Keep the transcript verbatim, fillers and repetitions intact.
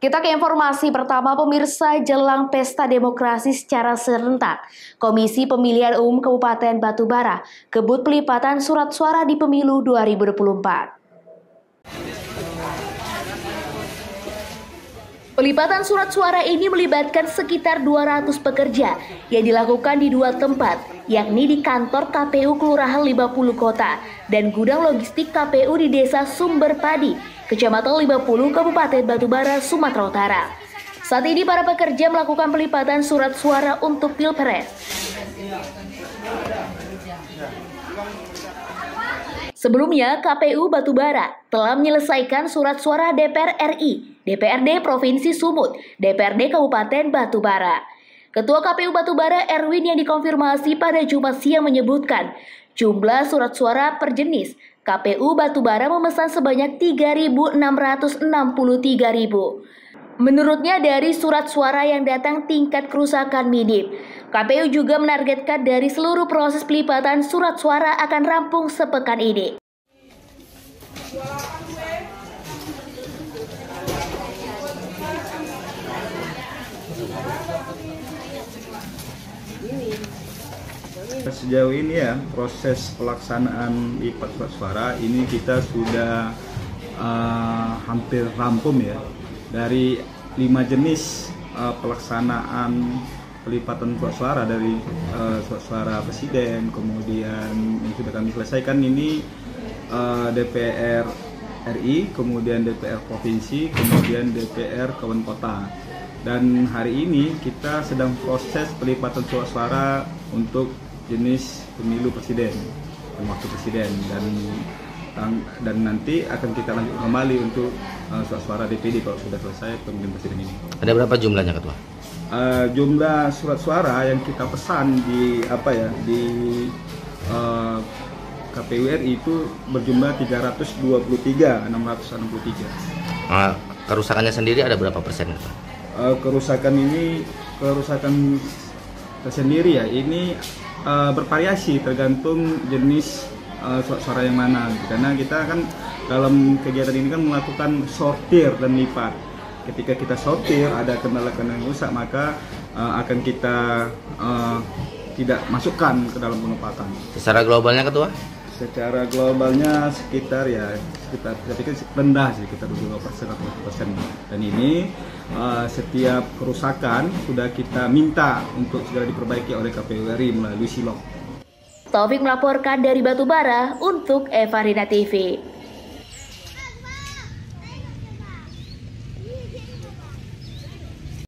Kita ke informasi pertama, pemirsa. Jelang pesta demokrasi secara serentak, Komisi Pemilihan Umum Kabupaten Batubara kebut pelipatan surat suara di pemilu dua ribu dua puluh empat. Pelipatan surat suara ini melibatkan sekitar dua ratus pekerja yang dilakukan di dua tempat, yakni di kantor K P U Kelurahan lima puluh Kota dan gudang logistik K P U di Desa Sumber Padi, Kecamatan lima puluh, Kabupaten Batubara, Sumatera Utara. Saat ini para pekerja melakukan pelipatan surat suara untuk Pilpres. Sebelumnya, K P U Batubara telah menyelesaikan surat suara D P R R I, D P R D Provinsi Sumut, D P R D Kabupaten Batubara. Ketua K P U Batubara Erwin yang dikonfirmasi pada Jumat siang menyebutkan, jumlah surat suara per jenis K P U Batubara memesan sebanyak tiga ribu enam ratus enam puluh tiga ribu. Menurutnya dari surat suara yang datang tingkat kerusakan minim. K P U juga menargetkan dari seluruh proses pelipatan surat suara akan rampung sepekan ini. Sejauh ini ya, proses pelaksanaan lipat surat suara ini kita sudah uh, hampir rampung ya. Dari lima jenis uh, pelaksanaan pelipatan surat suara, dari uh, surat suara presiden, kemudian yang sudah kami selesaikan ini uh, D P R R I, kemudian D P R Provinsi, kemudian D P R Kabupaten Kota. Dan hari ini kita sedang proses pelipatan surat suara untuk jenis pemilu presiden dan wakil presiden, dan dan nanti akan kita lanjut kembali untuk uh, surat suara D P D kalau sudah selesai pemilihan presiden ini. Ada berapa jumlahnya, Ketua? Uh, jumlah surat suara yang kita pesan di apa ya di uh, K P U R I itu berjumlah tiga ratus dua puluh tiga ribu enam ratus enam puluh tiga. Nah, kerusakannya sendiri ada berapa persen, Ketua? Uh, kerusakan ini kerusakan tersendiri ya ini uh, bervariasi tergantung jenis uh, surat suara yang mana, karena kita kan dalam kegiatan ini kan melakukan sortir dan lipat. Ketika kita sortir ada kendala-kendala yang rusak, maka uh, akan kita uh, tidak masukkan ke dalam penempatan. Secara globalnya, Ketua? Secara globalnya sekitar ya sekitar saya pikir rendah sih, sekitar dua puluh persen atau dua puluh persen. Dan ini uh, setiap kerusakan sudah kita minta untuk segera diperbaiki oleh K P U R I melalui Silog. Taufik melaporkan dari Batubara untuk Evarina T V.